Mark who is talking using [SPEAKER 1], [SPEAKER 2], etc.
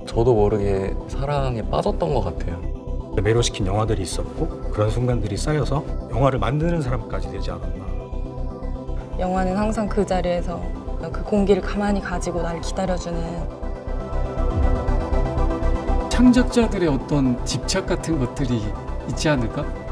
[SPEAKER 1] 저도 모르게 사랑에 빠졌던 것 같아요.
[SPEAKER 2] 매료시킨 영화들이 있었고 그런 순간들이 쌓여서 영화를 만드는 사람까지 되지 않았나.
[SPEAKER 3] 영화는 항상 그 자리에서 그 공기를 가만히 가지고 날 기다려주는.
[SPEAKER 4] 창작자들의 어떤 집착 같은 것들이 있지 않을까?